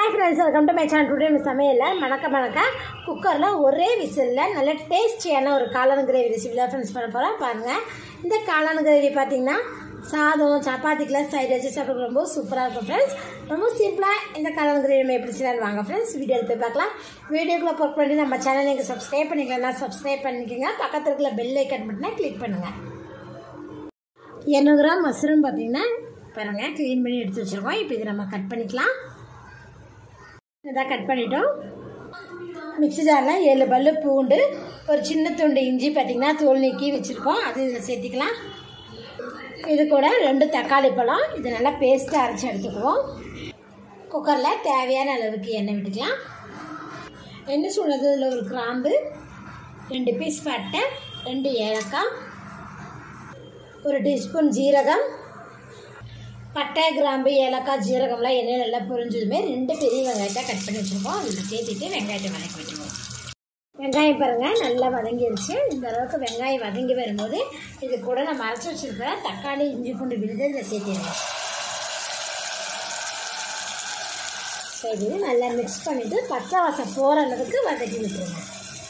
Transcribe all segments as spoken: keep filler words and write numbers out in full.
Hi friends, welcome to my channel. Today we சமையல்ல மணக்க மணக்க குக்கர்ல ஒரே விசில்ல நல்ல டேஸ்டியான ஒரு காளான் கிரேவி ரெசிபி தான் फ्रेंड्स பண்ண போறோம். பாருங்க. இந்த காளான் கிரேவி பாத்தீங்கன்னா சாதம் சப்பாத்திக்குல சைடு வச்சு சாப்பிட ரொம்ப சூப்பரா இருக்கும் फ्रेंड्स. ரொம்ப சிம்பிளா இந்த காளான் கிரேவி எப்படி செய்யலாம் வாங்க फ्रेंड्स. வீடியோல போய் பார்க்கலாம். வீடியோக்குள்ள போக முன்னாடி நம்ம சேனலை நீங்க Subscribe பண்ணிக்கலனா Subscribe பண்ணிக்கங்க. பக்கத்துல இருக்கிற பெல் ஐகான் பட்டனை கிளிக் பண்ணுங்க. இருநூறு கிராம் மஷ்ரூம் பாத்தீங்கன்னா பாருங்க க்ளீன் பண்ணி எடுத்து வச்சிருக்கோம். இப்போ இத நம்ம கட் பண்ணிக்கலாம். இத கட் பண்ணிட்டோம். மிக்ஸி ஜார்ல ஏழு பல்லு பூண்டு ஒரு சின்ன துண்டு இஞ்சி பாத்தீங்கன்னா தோல் நீக்கி வச்சிருக்கோம். அது இதில் சேர்த்துக்கலாம். இது கூட ரெண்டு தக்காளி பழம் இது நல்லா பேஸ்ட்டாக அரைச்சி எடுத்துக்குவோம். குக்கரில் தேவையான அளவுக்கு எண்ணெய் விட்டுக்கலாம். எண்ணெய் சூடுறதுல ஒரு கிராம்பு ரெண்டு பீஸ் பட்டை ரெண்டு ஏலக்காய் ஒரு டீஸ்பூன் ஜீரகம் பட்டை கிராம்பு ஏலக்காய் ஜீரகம்லாம் எண்ணெய் நல்லா பொரிஞ்சதுமே ரெண்டு பெரிய வெங்காயத்தை கட் பண்ணி வச்சுருக்கோம். அதில் சேர்த்துட்டு வெங்காயத்தை வதக்கி வச்சுருவோம். வெங்காயம் பாருங்கள் நல்லா வதங்கிடுச்சு. இந்த அளவுக்கு வெங்காயம் வதங்கி வரும்போது இது கூட நம்ம அரைச்சி வச்சுருக்கிற தக்காளி இஞ்சி பூண்டு விழுது இதில் சேர்த்திடுவோம். சரி நல்லா மிக்ஸ் பண்ணிவிட்டு பச்சை வாசம் போகிற அளவுக்கு வதக்கி விட்டுருங்க.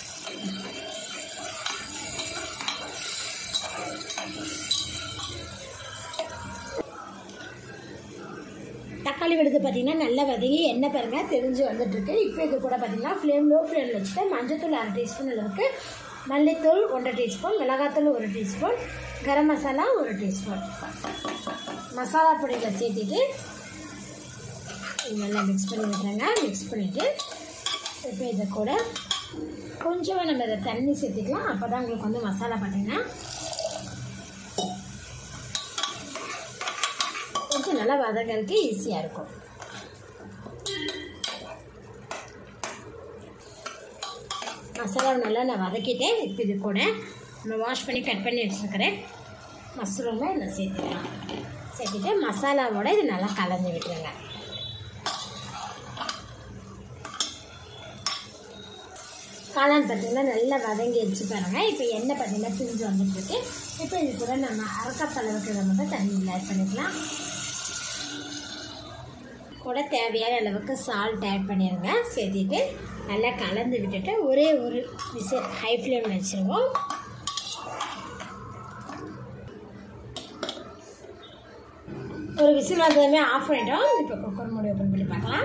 தக்காளி விழுது பார்த்தீங்கன்னா நல்லா வதங்கி எண்ணெய் பாருங்கள் தெரிஞ்சு வந்துட்டுருக்கு. இப்போ இது கூட பார்த்தீங்கன்னா ஃப்ளேம் லோ ஃப்ளேமில் வச்சுட்டு மஞ்சத்தூள் அரை டீஸ்பூன் அளவுக்கு மல்லித்தூள் ஒன்றரை டீஸ்பூன் மிளகாத்தூள் ஒரு டீஸ்பூன் கரம் மசாலா ஒரு டீஸ்பூன் மசாலா பொடியில் சேர்த்துட்டு நல்லா மிக்ஸ் பண்ணி விட்டுறாங்க. மிக்ஸ் பண்ணிவிட்டு இப்போ இதை கூட கொஞ்சமாக நம்ம இதை தண்ணி சேர்த்துக்கலாம். அப்போ தான் உங்களுக்கு வந்து மசாலா பார்த்தீங்கன்னா கொஞ்சம் நல்லா வதக்கிறதுக்கு ஈஸியாக இருக்கும். மசாலாவை நல்லா நான் வதக்கிட்டேன். இப்போ இது கூட நம்ம வாஷ் பண்ணி கட் பண்ணி வச்சுருக்கிறேன் மஷ்ரூமை இதில் சேர்த்துக்கலாம். சேர்த்துட்டு மசாலாவோட இது நல்லா கலந்து விட்டுருங்க. காளான் பார்த்திங்கன்னா நல்லா வதங்கி வச்சு பாருங்கள். இப்போ எண்ணெய் பார்த்திங்கன்னா பிரிஞ்சு வந்துட்டுருக்கு. இப்போ இது கூட நம்ம அரைக்கப் அளவுக்கு மட்டும் தண்ணியில் ஆட் பண்ணிக்கலாம். கூட தேவையான அளவுக்கு சால்ட் ஆட் பண்ணிடுங்க. சேர்த்திட்டு நல்லா கலந்து விட்டுட்டு ஒரே ஒரு விசில் ஹை ஃப்ளேமில் வச்சுருவோம். ஒரு விசில் வந்ததுமே ஆஃப் பண்ணிட்டோம். இப்போ குக்கர் மூடி ஓப்பன் பண்ணி பார்க்கலாம்.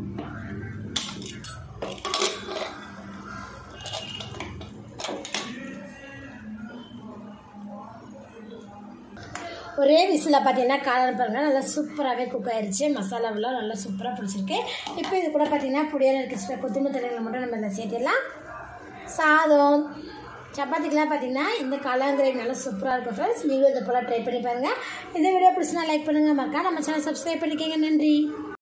ஒரே விசில் பார்த்தீங்கன்னா காளான் பாருங்கள் நல்லா சூப்பராகவே குக் ஆயிடுச்சு. மசாலாவெல்லாம் நல்லா சூப்பராக பிடிச்சிருக்கு. இப்போ இது கூட பார்த்தீங்கன்னா புடியான இருக்க கொத்தமல்லி தலைகளை மட்டும் நம்ம இதில் சேர்த்திடலாம். சாதம் சப்பாத்திக்கெலாம் பார்த்தீங்கன்னா இந்த காளான் கிரேவி நல்லா சூப்பராக இருக்கும் ஃப்ரெண்ட்ஸ். நீங்களும் இதை போல் ட்ரை பண்ணி பாருங்கள். இந்த வீடியோ பிடிச்சினா லைக் பண்ணுங்கள். மறக்காம நம்ம சேனல் சப்ஸ்கிரைப் பண்ணிக்கோங்க. நன்றி.